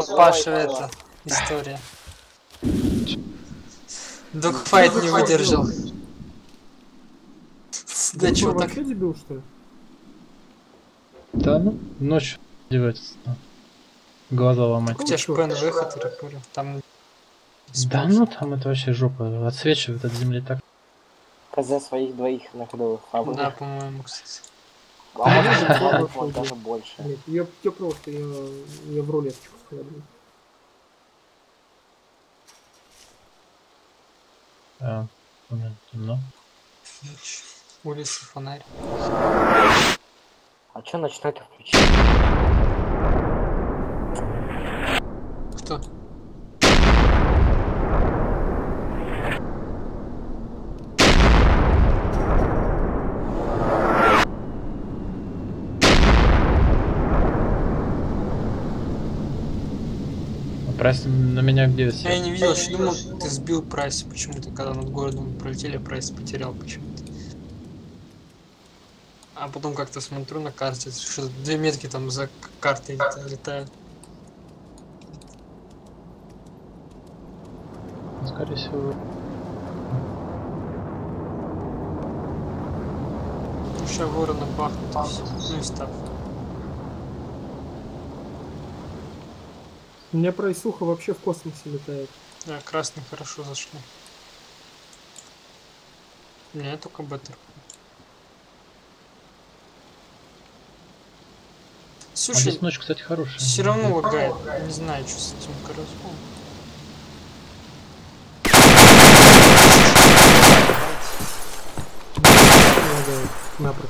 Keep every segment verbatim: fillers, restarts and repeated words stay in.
Паша это история. Догфайт не выдержал. Да чё так? Вообще дебил, что ли? Да ну, ночью одевается. Глаза ломать. У тебя ж пен выход, ракура. Там... Да ну там это вообще жопа. Отсвечивает от земли так. КЗ своих двоих на ходовых фабриках. Да, по-моему, кстати. А может быть, вот даже больше. Нет, я, я просто, я, я в рулеточку складываю. А, темно. Ночь. Улица, фонарь. А чё ночной-то включить? Кто? Прайс на меня где сел? Я не видел, я думал, ты сбил Прайс почему-то, когда над городом пролетели, Прайс потерял почему-то. А потом как-то смотрю на карте, что две метки там за картой летают. Скорее всего. Еще ворона бахнут, ну и став. У меня прайсуха вообще в космосе летает. Да, красный хорошо зашли. Не, только беттер. Слушай, а здесь ночь, кстати, хорошая. Все равно лагает. Не знаю, что с этим корозом. Лагает напрочь.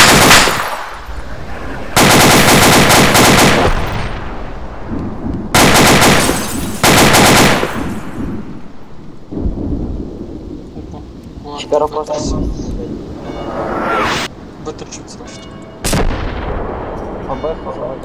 Чикаро просто... Беттер чуть слышит. АБ,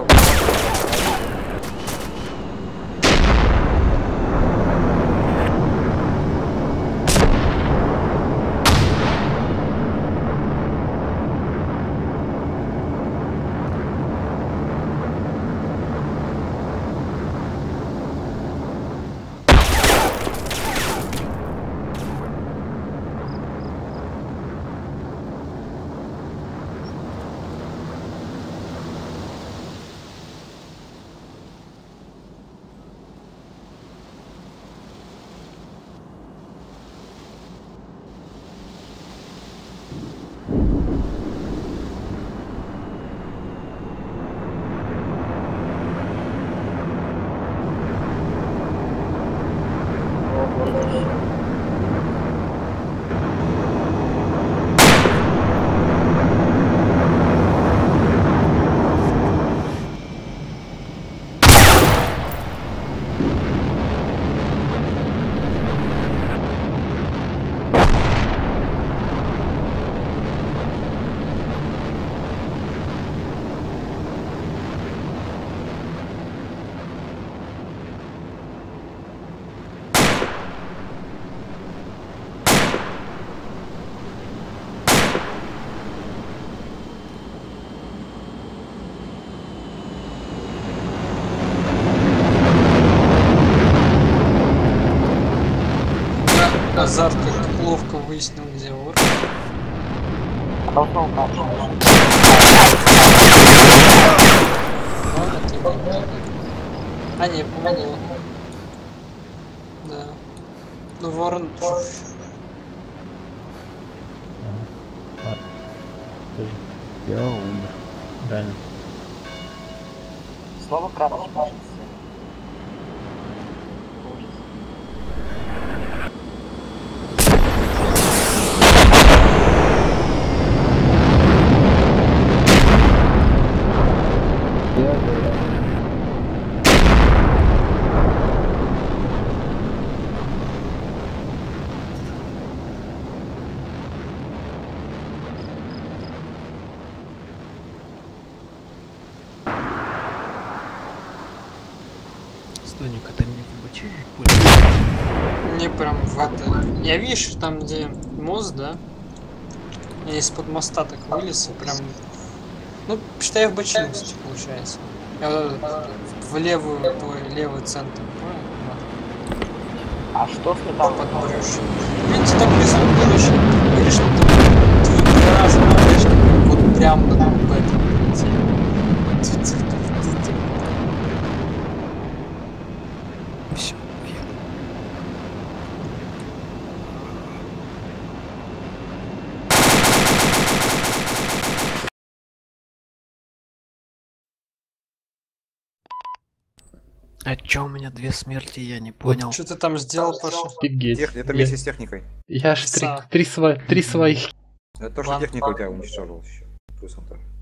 Азарт как ловко выяснил, где вор. Должно упасть. Ладно, ты не... А, не, помогло. Да. Ну, ворон... Я умер. Реально. Снова кратко кажется. Стоника, ты мне побочили? Мне прям в это... Я вижу, там где мост, да? Я из-под моста так вылез и прям... Ну, считай, в бочину, кстати, получается. Э, в левую, твой левый центр, понял? А что сметана? Под брюшью. Блин, тебе так близко будешь. Видишь, вот твой гараж на флешке, вот прям на в этом. Все. А чё у меня две смерти, я не понял. Что ты там сделал, Паша? Офигеть. Тех- Это Я- вместе с техникой. Я аж три, Красава. три, сво- три своих. Это то, что Ладно. техника у тебя уничтожила еще. Плюсом-то.